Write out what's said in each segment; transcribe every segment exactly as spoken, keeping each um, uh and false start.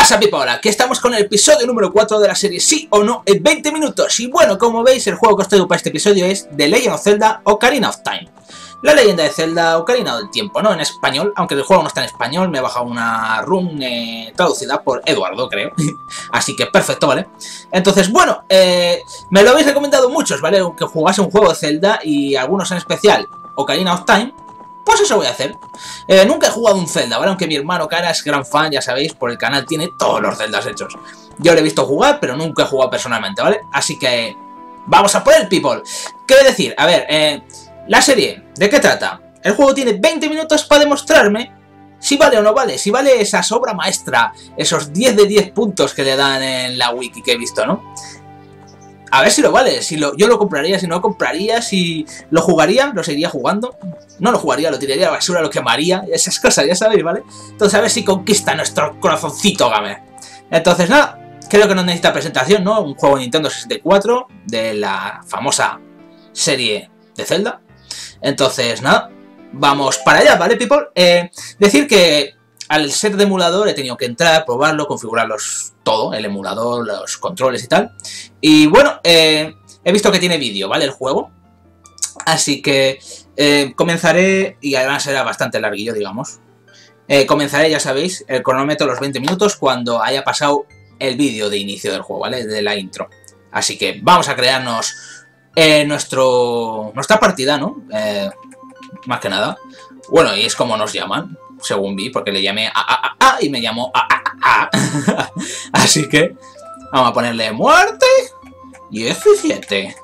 pasa, people? Aquí estamos con el episodio número cuatro de la serie Sí o No en veinte minutos. Y bueno, como veis, el juego que os traigo para este episodio es The Legend of Zelda Ocarina of Time. La leyenda de Zelda Ocarina del Tiempo, ¿no? En español, aunque el juego no está en español, me he bajado una run eh, traducida por Eduardo, creo. Así que perfecto, ¿vale? Entonces, bueno, eh, me lo habéis recomendado muchos, ¿vale? Que jugase un juego de Zelda y algunos en especial Ocarina of Time. Pues eso voy a hacer. Eh, nunca he jugado un Zelda, ¿vale? Aunque mi hermano Cara es gran fan, ya sabéis, por el canal tiene todos los Zeldas hechos. Yo lo he visto jugar, pero nunca he jugado personalmente, ¿vale? Así que vamos a por el people. ¿Qué voy a decir? A ver, eh, la serie, ¿de qué trata? El juego tiene veinte minutos para demostrarme si vale o no vale. Si vale esa obra maestra, esos diez de diez puntos que le dan en la wiki que he visto, ¿no? A ver si lo vale, si lo, yo lo compraría, si no lo compraría, si lo jugaría, lo seguiría jugando. No lo jugaría, lo tiraría a la basura, lo quemaría, esas cosas, ya sabéis, ¿vale? Entonces a ver si conquista nuestro corazoncito gamer. Entonces nada, creo que no necesita presentación, ¿no? Un juego de Nintendo sesenta y cuatro, de la famosa serie de Zelda. Entonces nada, vamos para allá, ¿vale, people? Eh, decir que al ser de emulador he tenido que entrar, probarlo, configurarlos todo, el emulador, los controles y tal. Y bueno, eh, he visto que tiene vídeo, ¿vale? El juego. Así que eh, comenzaré, y además será bastante larguillo, digamos. Eh, comenzaré, ya sabéis, el cronómetro los veinte minutos cuando haya pasado el vídeo de inicio del juego, ¿vale? De la intro. Así que vamos a crearnos eh, nuestro nuestra partida, ¿no? Eh, más que nada. Bueno, y es como nos llaman, según vi, porque le llamé a a a a y me llamó a a a a. Así que vamos a ponerle muerte diecisiete.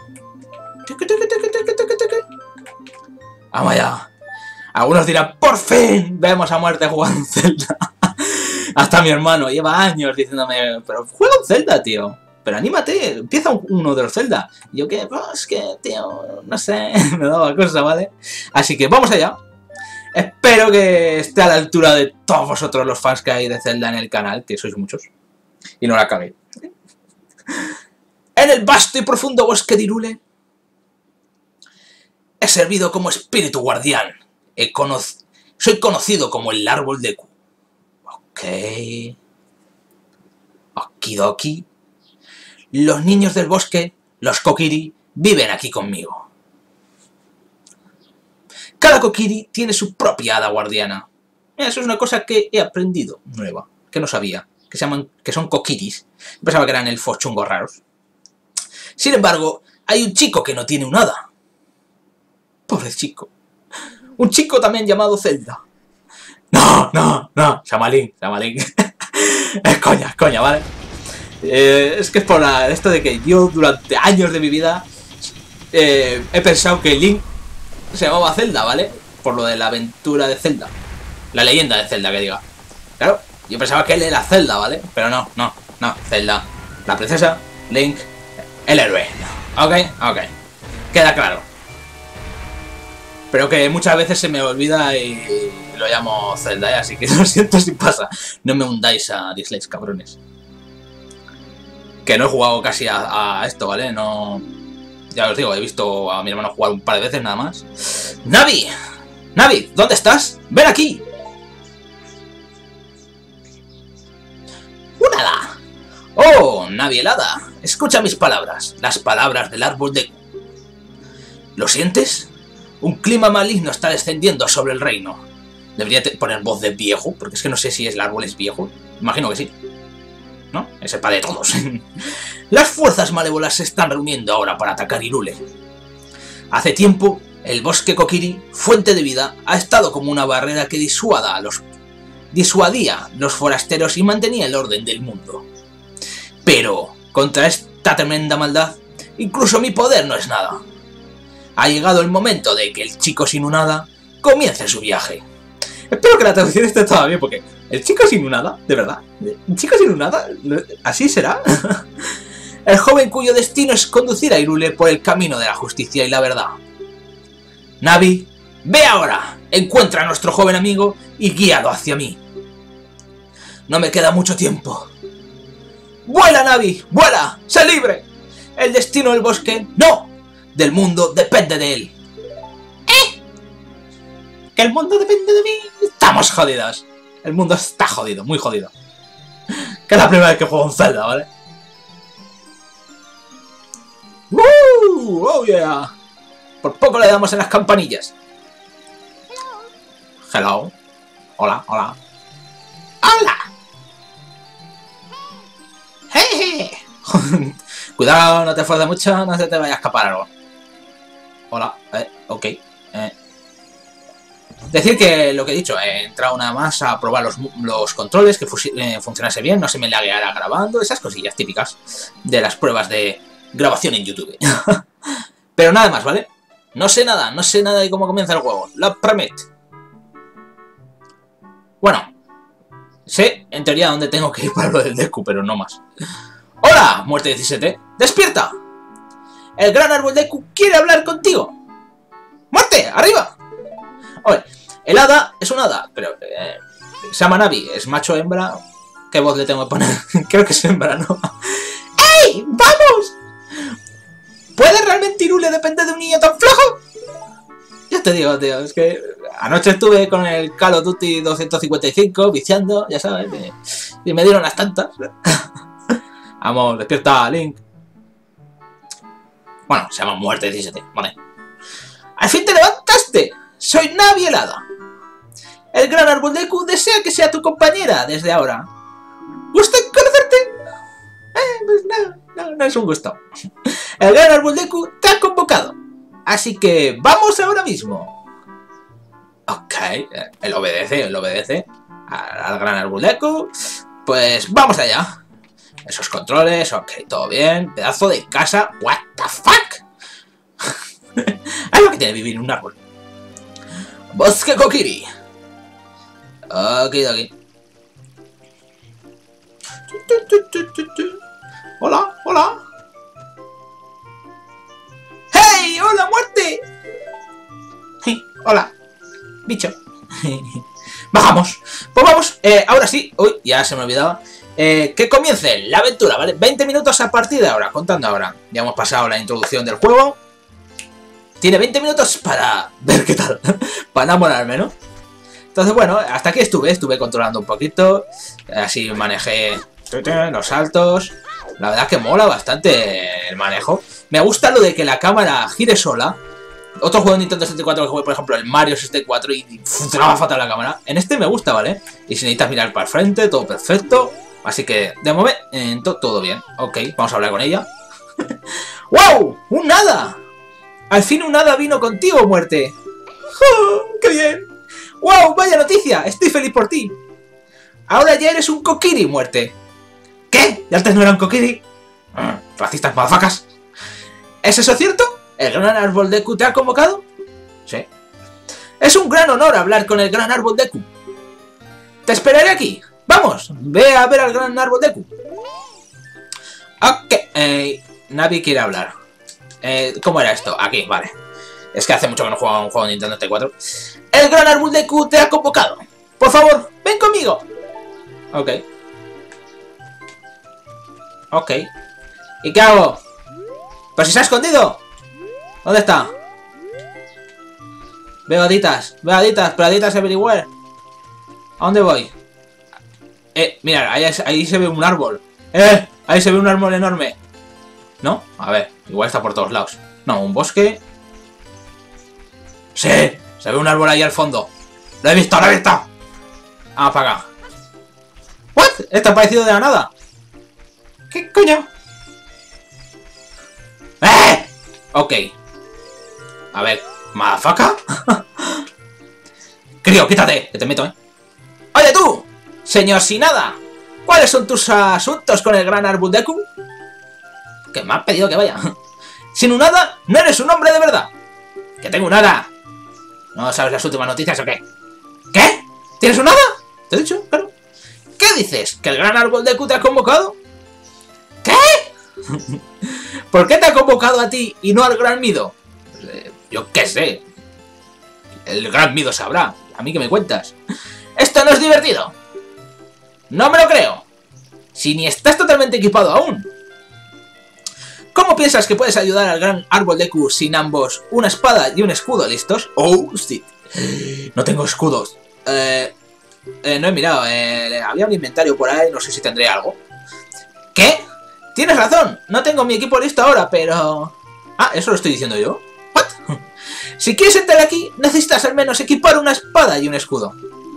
Vamos allá. Algunos dirán, por fin vemos a muerte jugando en Zelda. Hasta mi hermano lleva años diciéndome, pero juega en Zelda, tío. Pero anímate, empieza uno de los Zelda. Y yo que, pues que, tío, no sé, me daba cosa, ¿vale? Así que vamos allá. Espero que esté a la altura de todos vosotros los fans que hay de Zelda en el canal, que sois muchos. Y no la cagué. En el vasto y profundo bosque de Hyrule he servido como espíritu guardián. He cono soy conocido como el árbol de Ku. Ok. Okidoki. Los niños del bosque, los Kokiri, viven aquí conmigo. Cada Kokiri tiene su propia hada guardiana. Eso es una cosa que he aprendido nueva, que no sabía, que se llaman, que son Kokiris. Pensaba que eran elfos chungos raros. Sin embargo, hay un chico que no tiene un hada. Pobre chico. Un chico también llamado Zelda. No, no, no, Shamalin, Shamalin. Es coña, es coña, ¿vale? Eh, es que es por la, esto de que yo durante años de mi vida eh, he pensado que Link se llamaba Zelda, ¿vale? Por lo de la aventura de Zelda. La leyenda de Zelda, que diga. Claro, yo pensaba que él era Zelda, ¿vale? Pero no, no, no, Zelda. La princesa, Link, el héroe. Ok, ok. Queda claro. Pero que muchas veces se me olvida y lo llamo Zelda, ¿eh? Así que lo siento si pasa. No me hundáis a dislikes, cabrones. Que no he jugado casi a, a esto, ¿vale? No... Ya os digo, he visto a mi hermano jugar un par de veces nada más. ¡Navi! ¡Navi! ¿Dónde estás? ¡Ven aquí! ¡Un hada! ¡Oh, Navi helada! Escucha mis palabras, las palabras del árbol de... ¿Lo sientes? Un clima maligno está descendiendo sobre el reino. Debería poner voz de viejo, porque es que no sé si el árbol es viejo. Imagino que sí. ¿No? Es el padre de todos. Las fuerzas malévolas se están reuniendo ahora para atacar Hyrule. Hace tiempo, el bosque Kokiri, fuente de vida, ha estado como una barrera que disuada a los, disuadía los forasteros y mantenía el orden del mundo. Pero, contra esta tremenda maldad, incluso mi poder no es nada. Ha llegado el momento de que el chico sin un hada comience su viaje. Espero que la traducción esté toda bien, porque el chico sin un hada, de verdad, ¿el chico sin un hada? ¿Así será? El joven cuyo destino es conducir a Hyrule por el camino de la justicia y la verdad. Navi, ve ahora, encuentra a nuestro joven amigo y guíalo hacia mí. No me queda mucho tiempo. ¡Vuela, Navi! ¡Vuela! ¡Sé libre! El destino del bosque, no, del mundo depende de él. ¿Eh? ¿Que el mundo depende de mí? Estamos jodidos. El mundo está jodido, muy jodido. Que es la primera vez que juego en Zelda, ¿vale? ¡Uh! ¡Oh, yeah! Por poco le damos en las campanillas. Hello. Hola, hola. ¡Hola! ¡Hey! Cuidado, no te esfuerces mucho, no se te vaya a escapar algo. Hola, eh, ok. Eh. Decir que lo que he dicho, he entrado nada más a probar los, los controles, que eh, funcionase bien, no se me lagueara grabando, esas cosillas típicas de las pruebas de grabación en YouTube. Pero nada más, ¿vale? No sé nada, no sé nada de cómo comienza el juego, lo prometo. Bueno, sé en teoría dónde tengo que ir para lo del Deku, pero no más. ¡Hola, Muerte diecisiete! ¡Despierta! El gran árbol Deku quiere hablar contigo. ¡Muerte! ¡Arriba! Oye, el hada es un hada, pero eh, se llama Navi, es macho o hembra. ¿Qué voz le tengo que poner? Creo que es hembra, ¿no? ¡Ey! ¡Vamos! ¿Puede realmente Irule depender de un niño tan flojo? Ya te digo, tío, es que anoche estuve con el Call of Duty doscientos cincuenta y cinco viciando, ya sabes, y, y me dieron las tantas. Vamos, despierta, Link. Bueno, se llama Muerte diecisiete, vale. ¡Al fin te levantaste! Soy Navi el hada. El gran árbol Deku desea que sea tu compañera desde ahora. ¿Gusta conocerte? Eh, pues no, no, no es un gusto. El gran árbol Deku te ha convocado. Así que vamos ahora mismo. Ok, él obedece, él obedece al, al gran árbol Deku. Pues vamos allá. Esos controles, ok, todo bien. Pedazo de casa, what the fuck. Es lo que tiene vivir en un árbol. Bosque Kokiri. Ok, ok. Hola, hola. ¡Hey! ¡Hola, muerte! Sí, hola, bicho. Bajamos. Pues vamos, eh, ahora sí. Uy, ya se me olvidaba. Eh, que comience la aventura, ¿vale? veinte minutos a partir de ahora, contando ahora. Ya hemos pasado la introducción del juego. Tiene veinte minutos para ver qué tal. Para enamorarme, ¿no? Entonces, bueno, hasta aquí estuve. Estuve controlando un poquito. Así manejé los saltos. La verdad que mola bastante el manejo. Me gusta lo de que la cámara gire sola. Otro juego de Nintendo sesenta y cuatro que jugué, por ejemplo, el Mario sesenta y cuatro, y funcionaba fatal la cámara. En este me gusta, ¿vale? Y si necesitas mirar para el frente, todo perfecto. Así que, de momento, todo bien. Ok, vamos a hablar con ella. ¡Wow! ¡Un hada! Al fin un hada vino contigo, muerte. ¡Oh, qué bien! ¡Wow! ¡Vaya noticia! Estoy feliz por ti. Ahora ya eres un Kokiri, muerte. ¿Qué? ¿Y antes no era un Kokiri? Mm, racistas madafacas. ¿Es eso cierto? ¿El gran árbol Deku te ha convocado? Sí. Es un gran honor hablar con el gran árbol Deku. Te esperaré aquí. Vamos, ve a ver al gran árbol Deku. Ok, eh, Navi quiere hablar. Eh, ¿Cómo era esto? Aquí, vale. Es que hace mucho que no juego a un juego de Nintendo sesenta y cuatro. El gran árbol Deku te ha convocado. Por favor, ven conmigo. Ok. Ok. ¿Y qué hago? ¿Pero si se ha escondido? ¿Dónde está? Veo haditas, veo haditas, pero haditas everywhere. ¿A dónde voy? Eh, mira, ahí, ahí se ve un árbol. Eh, ahí se ve un árbol enorme. ¿No? A ver, igual está por todos lados. No, un bosque. Sí, se ve un árbol ahí al fondo. Lo he visto, lo he visto. Vamos para acá. ¿What? ¿Esto ha aparecido de la nada? ¿Qué coño? ¡Eh! Ok. A ver, ¿madafaca? Crío, quítate, que te meto, ¿eh? ¡Oye tú! Señor sin nada, ¿cuáles son tus asuntos con el gran árbol Deku? Que me has pedido que vaya. Sin un hada, no eres un hombre de verdad. Que tengo un hada. ¿No sabes las últimas noticias o qué? ¿Qué? ¿Tienes un hada? ¿Te he dicho? Claro. ¿Qué dices? ¿Que el gran árbol Deku te ha convocado? ¿Qué? ¿Por qué te ha convocado a ti y no al gran Mido? Eh, yo qué sé. El gran Mido sabrá. ¿A mí qué me cuentas? Esto no es divertido. No me lo creo. Si ni estás totalmente equipado aún. ¿Cómo piensas que puedes ayudar al gran árbol Deku sin ambos una espada y un escudo listos? Oh, sí. No tengo escudos. Eh, Eh, no he mirado. Eh, había un inventario por ahí. No sé si tendré algo. ¿Qué? Tienes razón. No tengo mi equipo listo ahora, pero... Ah, eso lo estoy diciendo yo. ¿What? Si quieres entrar aquí, necesitas al menos equipar una espada y un escudo.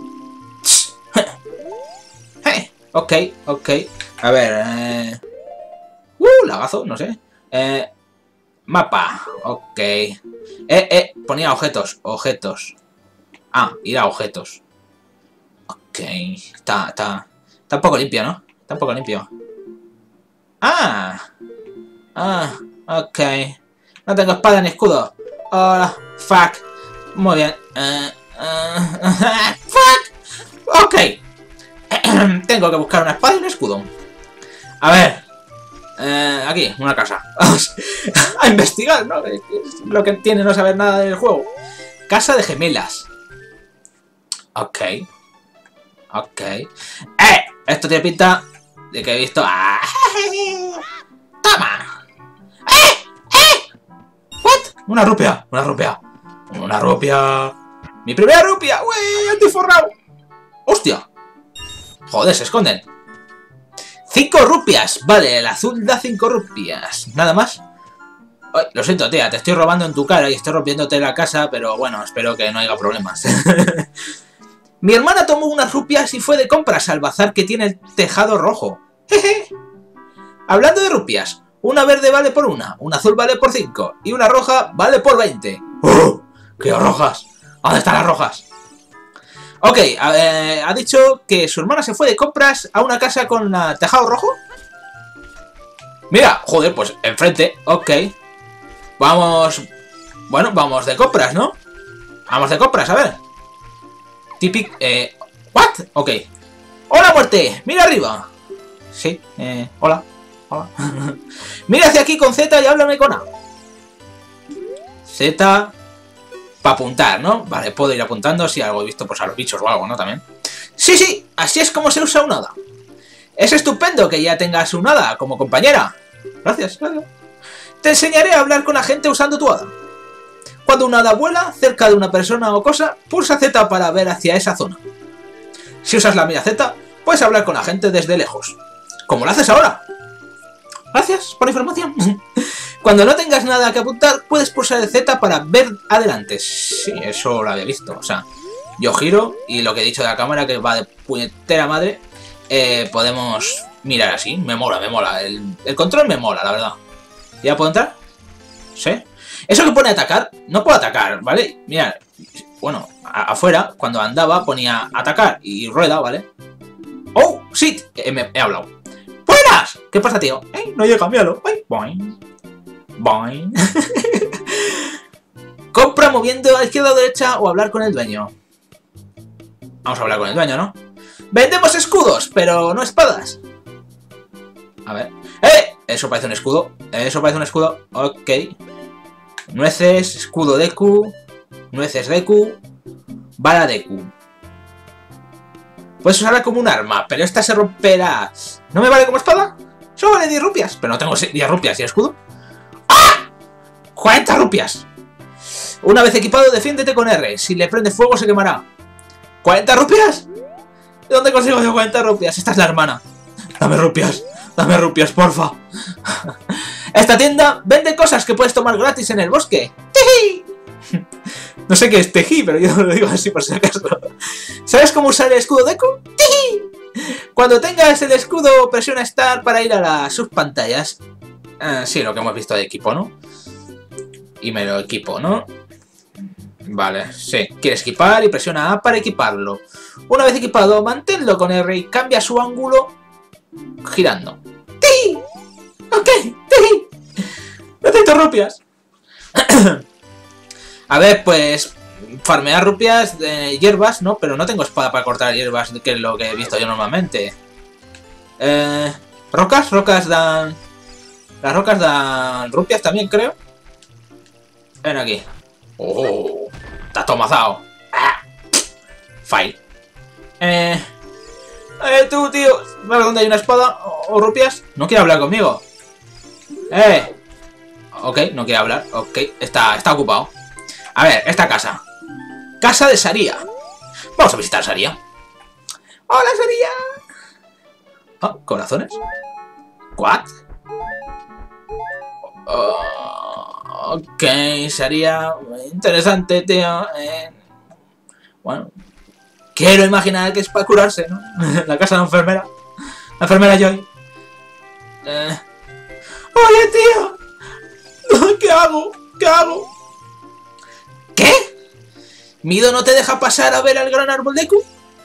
Hey, ok, ok. A ver, eh... Uh, lagazo, no sé. Eh... Mapa, ok. Eh, eh, ponía objetos, objetos. Ah, ir a objetos. Ok, está, está... Está un poco limpio, ¿no? Está un poco limpio. Ah. Ah, ok. No tengo espada ni escudo. Hola, fuck. Muy bien. Uh, uh, fuck. Ok. Tengo que buscar una espada y un escudo. A ver. Eh, aquí, una casa. A investigar, ¿no? Lo que tiene no saber nada del juego. Casa de gemelas. Ok. Ok. ¡Eh! Esto tiene pinta de que he visto... ¡Ah! ¡Toma! ¡Eh! ¡Eh! ¿What? Una rupia. Una rupia. Una rupia. ¡Mi primera rupia! ¡Uy! ¡Antiforrado! ¡Hostia! Joder, se esconden. Cinco rupias. Vale, el azul da cinco rupias. ¿Nada más? Ay, lo siento, tía. Te estoy robando en tu cara y estoy rompiéndote la casa, pero bueno, espero que no haya problemas. Mi hermana tomó unas rupias y fue de compras al bazar que tiene el tejado rojo. Jeje. Hablando de rupias, una verde vale por una, una azul vale por cinco y una roja vale por veinte. ¡Oh! ¡Qué rojas! ¿Dónde están las rojas? Ok, eh, ha dicho que su hermana se fue de compras a una casa con uh, tejado rojo. Mira, joder, pues enfrente, ok. Vamos... Bueno, vamos de compras, ¿no? Vamos de compras, a ver. Típico... Eh... ¿What? Ok. ¡Hola, muerte! ¡Mira arriba! Sí, eh... Hola. Hola. Mira hacia aquí con Z y háblame con A. Z... Para apuntar, ¿no? Vale, puedo ir apuntando si algo he visto, pues a los bichos o algo, ¿no? También. Sí, sí, así es como se usa un hada. Es estupendo que ya tengas un hada como compañera. Gracias, gracias. Te enseñaré a hablar con la gente usando tu hada. Cuando un hada vuela cerca de una persona o cosa, pulsa Z para ver hacia esa zona. Si usas la mira Z, puedes hablar con la gente desde lejos. Como lo haces ahora. Gracias por la información. Cuando no tengas nada que apuntar, puedes pulsar el Z para ver adelante. Sí, eso lo había visto. O sea, yo giro y lo que he dicho de la cámara, que va de puñetera madre, eh, podemos mirar así. Me mola, me mola. El, el control me mola, la verdad. ¿Ya puedo entrar? Sí. Eso que pone atacar, no puedo atacar, ¿vale? Mira, bueno, a, afuera, cuando andaba, ponía atacar y rueda, ¿vale? ¡Oh! ¡Sí! Eh, me, he hablado. ¡Buenas! ¿Qué pasa, tío? ¿Eh? No llega, míralo. ¡Ay! ¡Boing! Boing. Compra moviendo a izquierda o derecha o hablar con el dueño. Vamos a hablar con el dueño, ¿no? Vendemos escudos, pero no espadas. A ver. ¡Eh! Eso parece un escudo. Eso parece un escudo. Ok. Nueces, escudo Deku. Nueces Deku. Bala Deku. Puedes usarla como un arma, pero esta se romperá. ¿No me vale como espada? Solo vale diez rupias. Pero no tengo diez rupias y escudo. ¡Ah! cuarenta rupias. Una vez equipado, defiéndete con R. Si le prende fuego, se quemará. ¿cuarenta rupias? ¿De dónde consigo yo cuarenta rupias? Esta es la hermana. Dame rupias. Dame rupias, porfa. Esta tienda vende cosas que puedes tomar gratis en el bosque. ¡Tejí! No sé qué es tejí, pero yo lo digo así por si acaso. ¿Sabes cómo usar el escudo Deku? ¡Tejí! Cuando tengas el escudo, presiona Start para ir a las subpantallas. Eh, sí, lo que hemos visto de equipo, ¿no? Y me lo equipo, ¿no? Vale, sí. Quieres equipar y presiona A para equiparlo. Una vez equipado, manténlo con R y cambia su ángulo girando. ¡Tí! ¡Ok! ¡Tí! ¡Necesito rupias! A ver, pues... farmear rupias de hierbas, ¿no? Pero no tengo espada para cortar hierbas, que es lo que he visto yo normalmente. Eh... ¿Rocas? Rocas dan... Las rocas dan rupias también, creo. Ven aquí. ¡Oh! ¡Está tomazado! ¡Ah! Fine. Eh... Eh, tú, tío. ¿Sabes dónde hay una espada o, o rupias? No quiere hablar conmigo. Eh... Ok, no quiere hablar. Ok, está, está ocupado. A ver, esta casa. Casa de Saria. Vamos a visitar Saria. ¡Hola, sería! Ah, ¿corazones? ¿What? Oh, ok, sería interesante, tío. Eh, bueno, quiero imaginar que es para curarse, ¿no? La casa de la enfermera. La enfermera Joy. Eh. ¡Oye, tío! ¿Qué hago? ¿Qué hago? ¿Qué? ¿Mido no te deja pasar a ver al gran árbol Deku?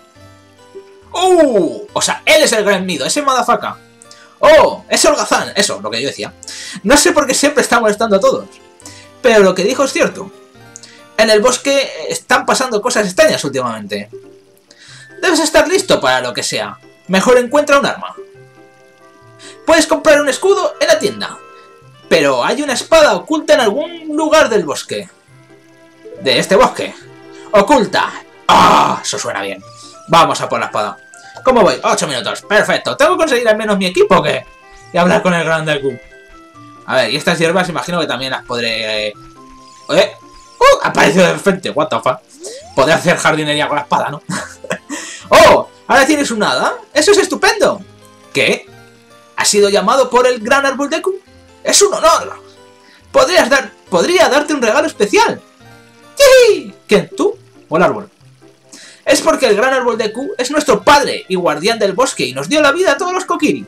¡Uh! O sea, él es el gran Mido, ese motherfucker. ¡Oh! Es holgazán. Eso, lo que yo decía. No sé por qué siempre está molestando a todos. Pero lo que dijo es cierto. En el bosque están pasando cosas extrañas últimamente. Debes estar listo para lo que sea. Mejor encuentra un arma. Puedes comprar un escudo en la tienda. Pero hay una espada oculta en algún lugar del bosque. De este bosque. ¡Oculta! ¡Ah! ¡Oh! Eso suena bien. Vamos a por la espada. ¿Cómo voy? Ocho minutos. Perfecto. ¿Tengo que conseguir al menos mi equipo o qué? Y hablar con el gran Deku. A ver, y estas hierbas imagino que también las podré... Eh... ¿Eh? ¡Uh! Apareció de frente. What the fuck. Podré hacer jardinería con la espada, ¿no? ¡Oh! ¿Ahora tienes un hada? ¡Eso es estupendo! ¿Qué? ¿Has sido llamado por el gran árbol Deku? ¡Es un honor! Podrías dar... Podría darte un regalo especial. ¡Sí! ¿Quién? ¿Tú? ¿O el árbol? Es porque el gran árbol Deku es nuestro padre y guardián del bosque y nos dio la vida a todos los Kokiri.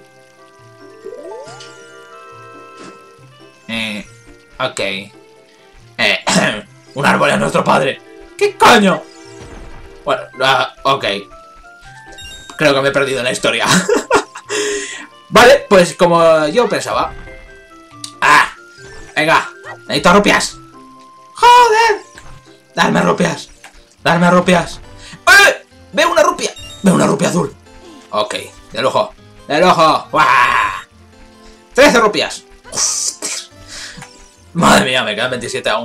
Eh... Ok... Eh... un árbol es nuestro padre. ¿Qué coño? Bueno, uh, ok. Creo que me he perdido en la historia. Vale, pues como yo pensaba. ¡Ah! Venga, necesito rupias. ¡Joder! Darme rupias. Darme rupias. ¡Eh! ¡Veo una rupia! ¡Veo una rupia azul! Ok, del ojo. ¡Del ojo! ¡Guau! ¡trece rupias! ¡Hostia! Madre mía, me quedan veintisiete aún.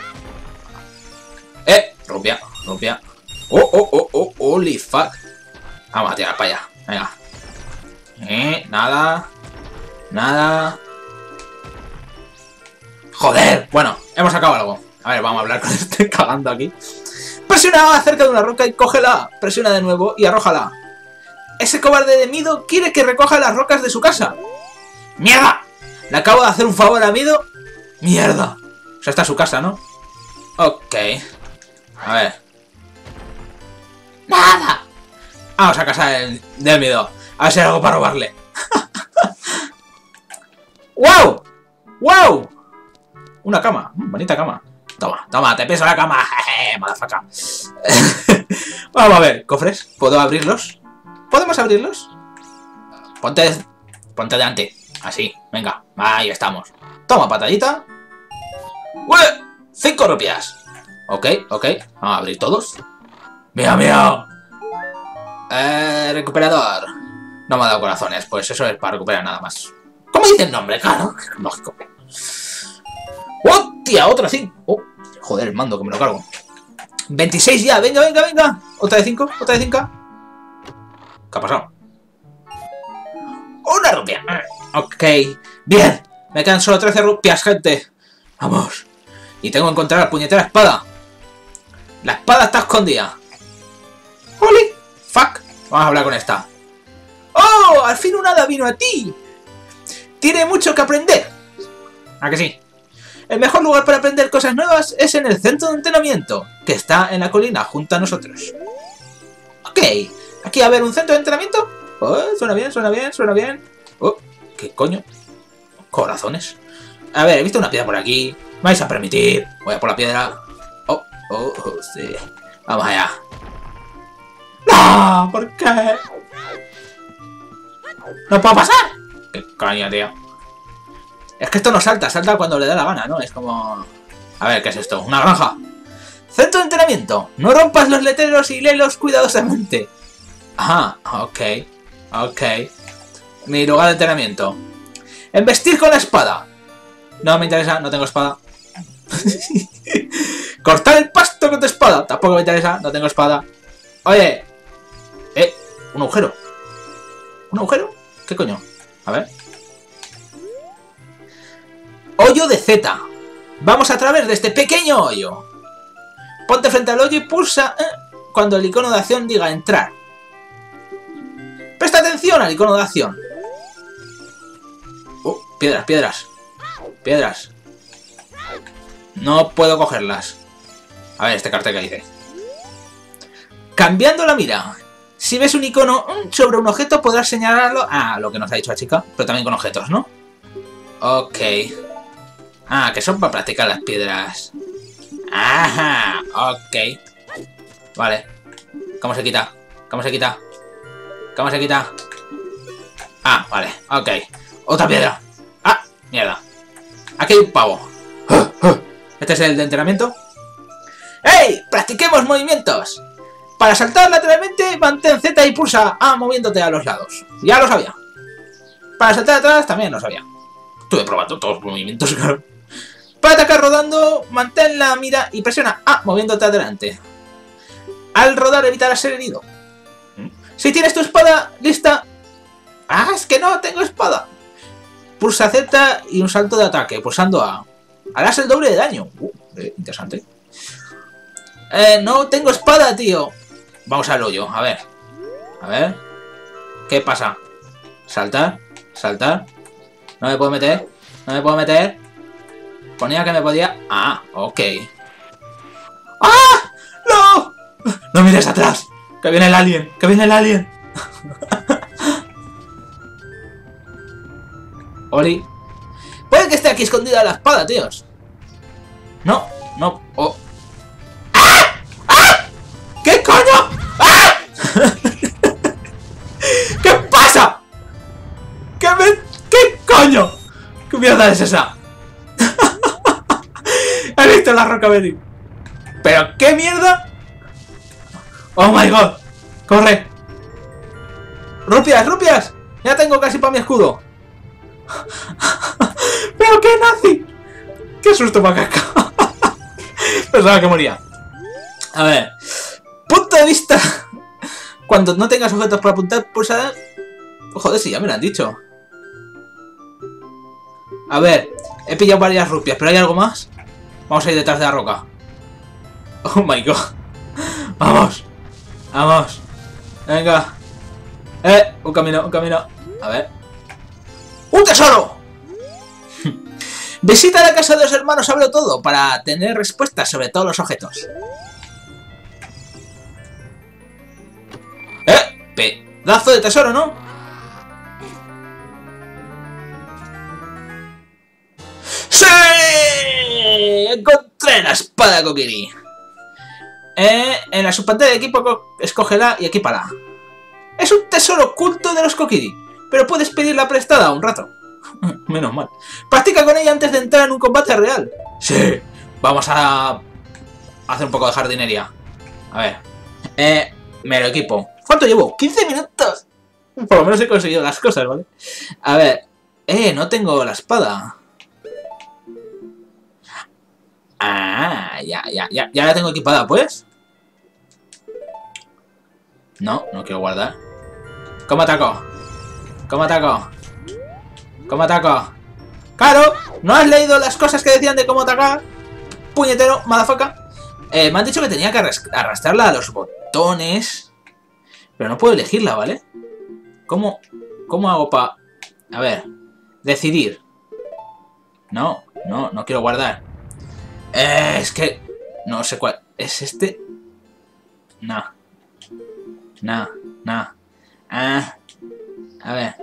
¡Eh! Rupia, rupia. ¡Oh, oh, oh, oh! ¡Holy fuck! Vamos a tirar para allá. Venga. Eh, nada. Nada. ¡Joder! Bueno, hemos sacado algo. A ver, vamos a hablar con este cagando aquí. Presiona cerca de una roca y cógela. Presiona de nuevo y arrójala. Ese cobarde de Mido quiere que recoja las rocas de su casa. ¡Mierda! ¿Le acabo de hacer un favor a Mido? ¡Mierda! O sea, está su casa, ¿no? Ok. A ver. ¡Nada! Vamos a casa del, del Mido. A ver si hay algo para robarle. ¡Wow! ¡Wow! Una cama. Bonita cama. Toma, toma, te peso la cama. Jeje, motherfucker. Vamos a ver, cofres. ¿Puedo abrirlos? ¿Podemos abrirlos? Ponte, ponte delante. Así, venga. Ahí estamos. Toma, patadita. ¡Ué! Cinco rupias. Ok, ok. Vamos a abrir todos. ¡Mira, mira! Eh, recuperador. No me ha dado corazones. Pues eso es para recuperar nada más. ¿Cómo dice el nombre? Claro, lógico. ¡Hostia! Otra cinco. Oh, joder, el mando que me lo cargo. veintiséis ya. Venga, venga, venga. Otra de cinco. Otra de cinco. ¿Qué ha pasado? Una rupia. Ok. Bien. Me quedan solo trece rupias, gente. Vamos. Y tengo que encontrar la puñetera espada. La espada está escondida. ¡Holy! ¡Fuck! Vamos a hablar con esta. ¡Oh! Al fin un hada vino a ti. Tiene mucho que aprender. ¿A que sí? El mejor lugar para aprender cosas nuevas es en el centro de entrenamiento, que está en la colina junto a nosotros. Ok. Aquí a ver un centro de entrenamiento. Oh, suena bien, suena bien, suena bien. Oh, ¿qué coño? Corazones. A ver, he visto una piedra por aquí. ¿Me vais a permitir? Voy a por la piedra. Oh, oh, oh, sí. Vamos allá. ¡No! ¿Por qué? ¡No puedo pasar! ¡Qué coño, tío! Es que esto no salta, salta cuando le da la gana, ¿no? Es como... A ver, ¿qué es esto? ¿Una granja? Centro de entrenamiento. No rompas los letreros y léelos cuidadosamente. Ajá, ok. Ok. Mi lugar de entrenamiento. Embestir con la espada. No me interesa, no tengo espada. Cortar el pasto con tu espada. Tampoco me interesa, no tengo espada. Oye. Eh, un agujero. ¿Un agujero? ¿Qué coño? A ver. Hoyo de Z. Vamos a través de este pequeño hoyo. Ponte frente al hoyo y pulsa eh, cuando el icono de acción diga entrar. ¡Presta atención al icono de acción! Uh, piedras, piedras. Piedras. No puedo cogerlas. A ver, este cartel que dice. Cambiando la mira. Si ves un icono sobre un objeto, podrás señalarlo... Ah, lo que nos ha dicho la chica. Pero también con objetos, ¿no? Ok. Ah, que son para practicar las piedras. Ajá. Ok. Vale. ¿Cómo se quita? ¿Cómo se quita? ¿Cómo se quita? Ah, vale. Ok. Otra piedra. Ah, mierda. Aquí hay un pavo. Este es el de entrenamiento. ¡Ey! ¡Practiquemos movimientos! Para saltar lateralmente, mantén Z y pulsa A moviéndote a los lados. Ya lo sabía. Para saltar atrás, también lo sabía. Estuve probando todos los movimientos, claro. Para atacar rodando, mantén la mira y presiona A moviéndote adelante. Al rodar, evitarás ser herido. Si tienes tu espada lista... ¡Ah, es que no tengo espada! Pulsa Z y un salto de ataque, pulsando A. Harás el doble de daño. Uh, eh, interesante. Eh, no tengo espada, tío. Vamos al hoyo, a ver. A ver. ¿Qué pasa? Saltar, saltar. No me puedo meter. No me puedo meter. Ponía que me podía... Ah, ok. ¡Ah! ¡No! No mires atrás. Que viene el alien. Que viene el alien. Oli. Puede que esté aquí escondida la espada, tíos. No, no. Oh. ¡Ah! ¡Ah! ¿Qué coño? ¡Ah! ¿Qué pasa? ¿Qué me... ¿Qué coño? ¿Qué mierda es esa? He visto la roca venir. ¿Pero qué mierda? Oh my god. Corre. Rupias, rupias. Ya tengo casi para mi escudo. ¿Pero qué nazi? Qué susto me ha cascado. Pensaba que moría. A ver. Punto de vista. Cuando no tengas objetos para apuntar, pulsa... Joder, si ya me lo han dicho. A ver. He pillado varias rupias, pero ¿hay algo más? Vamos a ir detrás de la roca. Oh my god. Vamos. Vamos. Venga. Eh, un camino, un camino. A ver. ¡Un tesoro! Visita la casa de los hermanos Sabe Todo para tener respuestas sobre todos los objetos. ¡Eh! Pedazo de tesoro, ¿no? ¡Sí! Encontré la espada de Kokiri. Eh, en la subpantalla de equipo, escógela y equípala. Es un tesoro oculto de los Kokiri, pero puedes pedirla prestada un rato. Menos mal. Practica con ella antes de entrar en un combate real. Sí. Vamos a hacer un poco de jardinería. A ver. Eh, me lo equipo. ¿Cuánto llevo? quince minutos. Por lo menos he conseguido las cosas, ¿vale? A ver. Eh, no tengo la espada. Ah, ya, ya, ya. Ya la tengo equipada, pues. No, no quiero guardar. ¿Cómo ataco? ¿Cómo ataco? ¿Cómo ataco? ¡Claro! ¿No has leído las cosas que decían de cómo atacar? Puñetero, motherfucker. Eh, me han dicho que tenía que arrastrarla a los botones. Pero no puedo elegirla, ¿vale? ¿Cómo, cómo hago para...? A ver. Decidir. No, no, no quiero guardar. Eh, es que... No sé cuál... ¿Es este? No. No, no. Ah. A ver.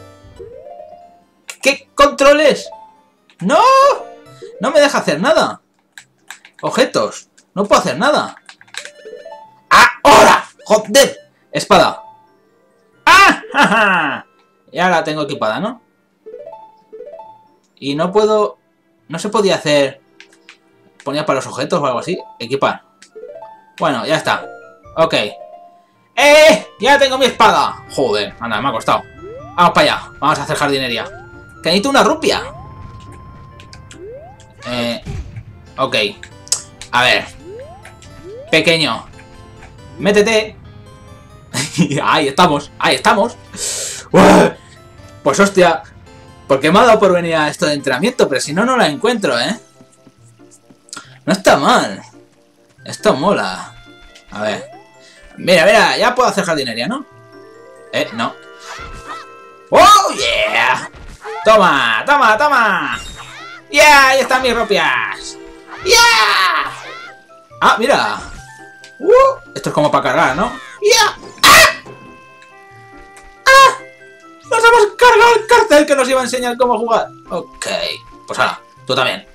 ¿Qué controles? ¡No! No me deja hacer nada. Objetos. No puedo hacer nada. ¡Ahora! ¡Joder! Espada. ¡Ah! ¡Ja, ja! Ya la tengo equipada, ¿no? Y no puedo... No se podía hacer... Ponía para los objetos o algo así. Equipar. Bueno, ya está. Ok. ¡Eh! ¡Ya tengo mi espada! Joder, anda, me ha costado. Vamos para allá. Vamos a hacer jardinería. Que necesito una rupia. Eh... Ok. A ver. Pequeño. Métete. Ahí estamos. Ahí estamos. Pues hostia. Porque me ha dado por venir a esto de entrenamiento. Pero si no, no la encuentro, ¿eh? No está mal. Esto mola. A ver. Mira, mira. Ya puedo hacer jardinería, ¿no? Eh, no. ¡Oh, yeah! ¡Toma, toma, toma! ¡Yeah! ¡Ahí están mis rupias! ¡Yeah! ¡Ah, mira! Uh, esto es como para cargar, ¿no? ¡Yeah! ¡Ah! ¡Ah! ¡Nos hemos cargado el cartel que nos iba a enseñar cómo jugar! Ok, pues ahora, tú también.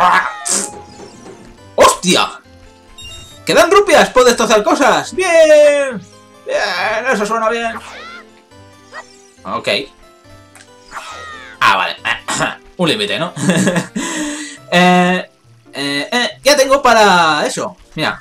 ¡Hostia! ¡Quedan rupias! ¡Puedo destrozar cosas! ¡Bien! ¡Bien! Eso suena bien. Ok. Ah, vale. Un límite, ¿no? eh, eh, eh, ya tengo para eso. Mira.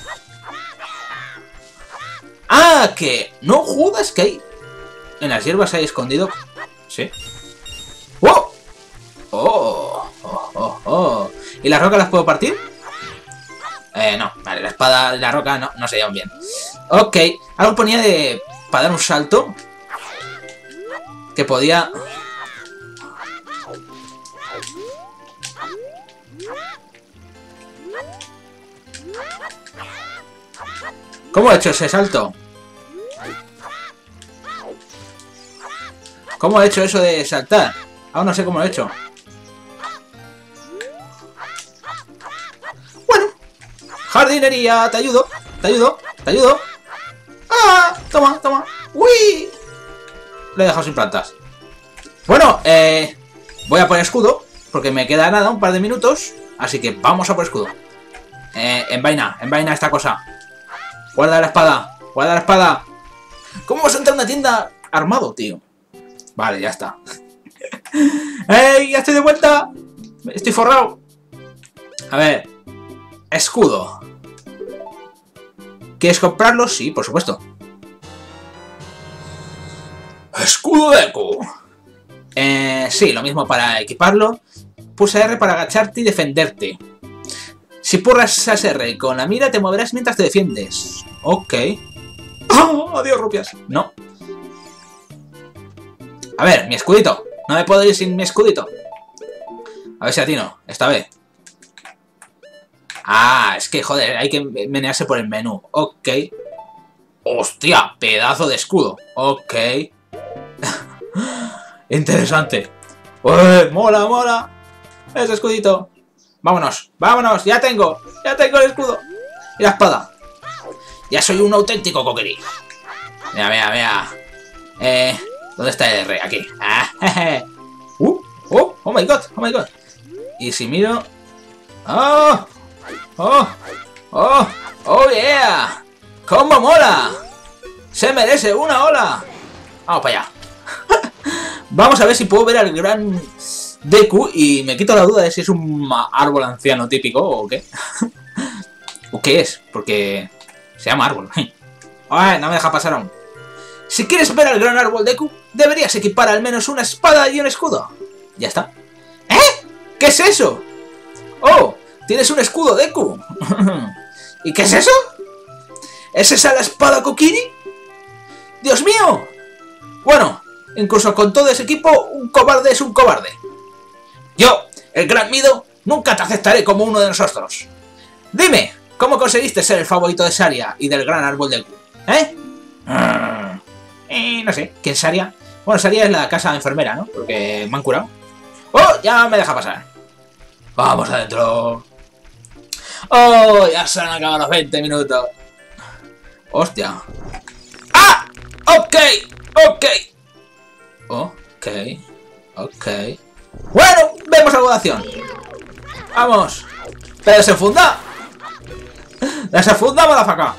Ah, que no jodas que hay. En las hierbas hay escondido. Sí. ¡Oh! ¡Oh! ¡Oh! ¡Oh! ¡Oh! ¿Y las rocas las puedo partir? Eh, no. Vale, la espada y la roca no, no se llevan bien. Ok. Algo ponía de... para dar un salto. Que podía... ¿Cómo he hecho ese salto? ¿Cómo he hecho eso de saltar? Aún no sé cómo lo he hecho. Bueno. Jardinería, te ayudo. Te ayudo. Te ayudo. ¡Ah! Toma, toma. ¡Uy! Lo he dejado sin plantas. Bueno, eh... voy a por escudo. Porque me queda nada, un par de minutos. Así que vamos a por escudo. Eh, envaina, envaina esta cosa. Guarda la espada, guarda la espada. ¿Cómo vas a entrar a una tienda armado, tío? Vale, ya está. ¡Ey! ¡Ya estoy de vuelta! Estoy forrado. A ver. Escudo. ¿Quieres comprarlo? Sí, por supuesto. Escudo de Deku. Eh, sí, lo mismo para equiparlo. Pulsa R para agacharte y defenderte. Si pulsas R con la mira te moverás mientras te defiendes. Ok. ¡Oh, adiós, rupias! No. A ver, mi escudito. No me puedo ir sin mi escudito. A ver si atino, esta vez. Ah, es que, joder, hay que menearse por el menú. Ok. ¡Hostia! Pedazo de escudo. Ok. Interesante. ¡Uy! ¡Mola, mola! Ese escudito. Vámonos, vámonos, ya tengo, ya tengo el escudo. Y la espada. Ya soy un auténtico coquerí. Mira, mira, mira. Eh, ¿dónde está el R? Aquí. Ah, jeje. Uh, oh, oh my god, oh my god. Y si miro... ¡Oh! ¡Oh! ¡Oh! ¡Oh yeah! ¡Cómo mola! ¡Se merece una ola! Vamos para allá. Vamos a ver si puedo ver al gran... Deku, y me quito la duda de si es un árbol anciano típico o qué. ¿O qué es? Porque se llama árbol. Ay, no me deja pasar aún. Si quieres ver al gran árbol Deku, deberías equipar al menos una espada y un escudo. Ya está. ¿Eh? ¿Qué es eso? Oh, tienes un escudo Deku. ¿Y qué es eso? ¿Es esa la espada Kokiri? ¡Dios mío! Bueno, incluso con todo ese equipo, un cobarde es un cobarde. Yo, el gran Mido, nunca te aceptaré como uno de nosotros. Dime, ¿cómo conseguiste ser el favorito de Saria y del gran árbol Deku? ¿Eh? Mm, eh, no sé, ¿quién es Saria? Bueno, Saria es la casa enfermera, ¿no? Porque me han curado. ¡Oh! Ya me deja pasar. Vamos adentro. ¡Oh! Ya se han acabado los veinte minutos. ¡Hostia! ¡Ah! ¡Ok! ¡Ok! Ok. Ok. Bueno, vemos algo de acción. Vamos. ¡Pero se funda! ¡Desenfunda, motherfucker!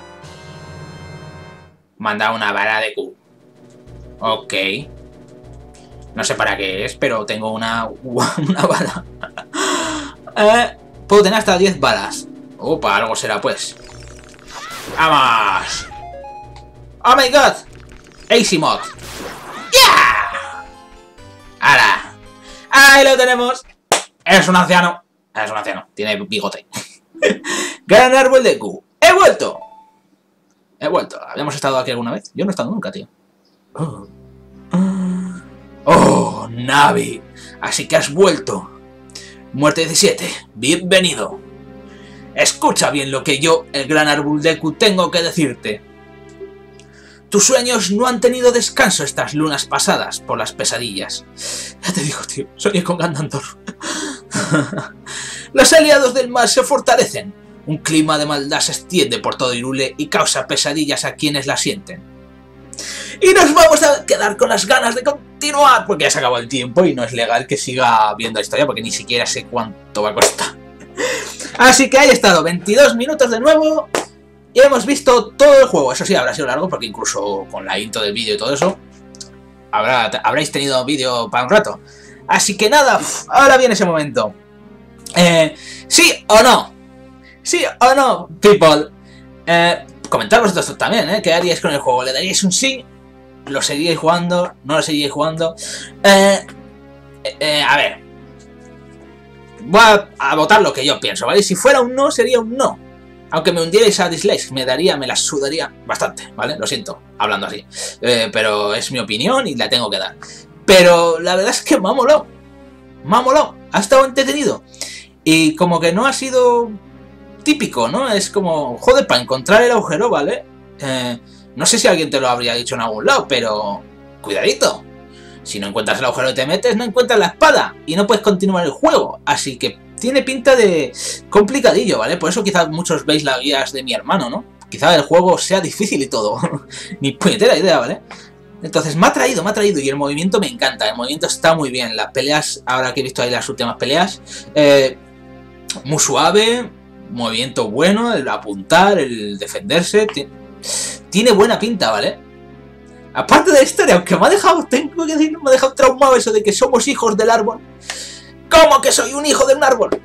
Manda una bala de Q. Ok. No sé para qué es, pero tengo una, una bala. eh, puedo tener hasta diez balas. Opa, algo será pues. ¡Vamos! ¡Oh my god! Easy mod. ¡Yeah! ¡Hala! ¡Ahí lo tenemos! Es un anciano. Es un anciano. Tiene bigote. Gran árbol de Q. ¡He vuelto! He vuelto. ¿Habíamos estado aquí alguna vez? Yo no he estado nunca, tío. Oh, oh Navi. Así que has vuelto. Muerte diecisiete. Bienvenido. Escucha bien lo que yo, el gran árbol de Q, tengo que decirte. Tus sueños no han tenido descanso estas lunas pasadas por las pesadillas. Ya te digo, tío, soñé con Ganondorf. Los aliados del mal se fortalecen. Un clima de maldad se extiende por todo Hyrule y causa pesadillas a quienes la sienten. Y nos vamos a quedar con las ganas de continuar, porque ya se acabó el tiempo y no es legal que siga viendo la historia, porque ni siquiera sé cuánto va a costar. Así que ahí he estado, veintidós minutos de nuevo. Y hemos visto todo el juego. Eso sí, habrá sido largo porque incluso con la intro del vídeo y todo eso habrá, habréis tenido vídeo para un rato. Así que nada, uf, ahora viene ese momento. Eh, ¿Sí o no? ¿Sí o no, people? Eh, comentad vosotros también, ¿eh? ¿Qué haríais con el juego? ¿Le daríais un sí? ¿Lo seguiríais jugando? ¿No lo seguiríais jugando? Eh, eh, a ver. Voy a, a votar lo que yo pienso, ¿vale? Si fuera un no, sería un no. Aunque me hundierais a dislikes, me daría, me la sudaría bastante, ¿vale? Lo siento, hablando así. Eh, pero es mi opinión y la tengo que dar. Pero la verdad es que me ha molado. Me ha molado. Ha estado entretenido. Y como que no ha sido típico, ¿no? Es como, joder, para encontrar el agujero, ¿vale? Eh, no sé si alguien te lo habría dicho en algún lado, pero cuidadito. Si no encuentras el agujero y te metes, no encuentras la espada. Y no puedes continuar el juego. Así que tiene pinta de complicadillo, ¿vale? Por eso quizás muchos veis las guías de mi hermano, ¿no? Quizás el juego sea difícil y todo. Ni puñetera idea, ¿vale? Entonces me ha traído, me ha traído y el movimiento me encanta. El movimiento está muy bien. Las peleas, ahora que he visto ahí las últimas peleas, eh, muy suave, movimiento bueno, el apuntar, el defenderse. Tiene buena pinta, ¿vale? Aparte de la historia, aunque me ha dejado, tengo que decir, me ha dejado traumado eso de que somos hijos del árbol. ¿Cómo que soy un hijo de un árbol?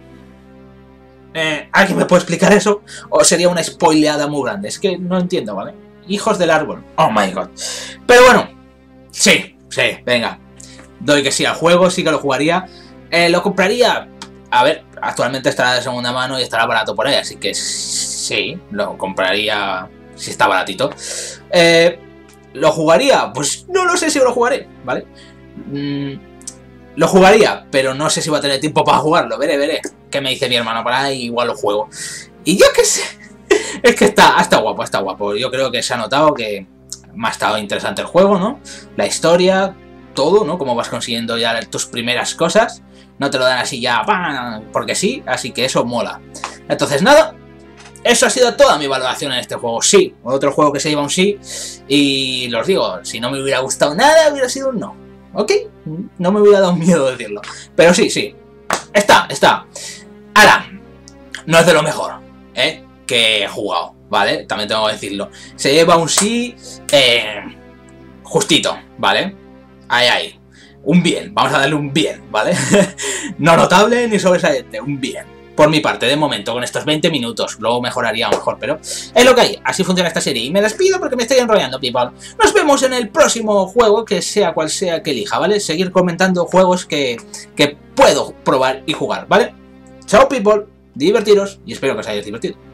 Eh, ¿Alguien me puede explicar eso? ¿O sería una spoileada muy grande? Es que no entiendo, ¿vale? Hijos del árbol. Oh my god. Pero bueno. Sí, sí, venga. Doy que sí al juego, sí que lo jugaría. Eh, ¿Lo compraría? A ver, actualmente estará de segunda mano y estará barato por ahí. Así que sí, lo compraría si está baratito. Eh, ¿Lo jugaría? Pues no lo sé si lo jugaré, ¿vale? Mm... Lo jugaría, pero no sé si va a tener tiempo para jugarlo. Veré, veré. ¿Qué me dice mi hermano por ahí? Igual lo juego. Y yo qué sé. Es que está, está guapo, está guapo. Yo creo que se ha notado que me ha estado interesante el juego, ¿no? La historia, todo, ¿no? Cómo vas consiguiendo ya tus primeras cosas. No te lo dan así ya, ¡pam! Porque sí. Así que eso mola. Entonces, nada. Eso ha sido toda mi valoración en este juego. Sí, otro juego que se lleva un sí. Y los digo, si no me hubiera gustado nada, hubiera sido un no. ¿Ok? No me hubiera dado miedo decirlo. Pero sí, sí. Está, está. Ahora, no es de lo mejor, ¿eh? Que he jugado, ¿vale? También tengo que decirlo. Se lleva un sí eh, justito, ¿vale? Ahí, ahí. Un bien. Vamos a darle un bien, ¿vale? No notable ni sobresaliente. Un bien. Por mi parte, de momento, con estos veinte minutos. Luego mejoraría mejor, pero es lo que hay. Así funciona esta serie. Y me despido porque me estoy enrollando, people. Nos vemos en el próximo juego, que sea cual sea que elija, ¿vale? Seguir comentando juegos que, que puedo probar y jugar, ¿vale? Chao, people. Divertiros y espero que os hayáis divertido.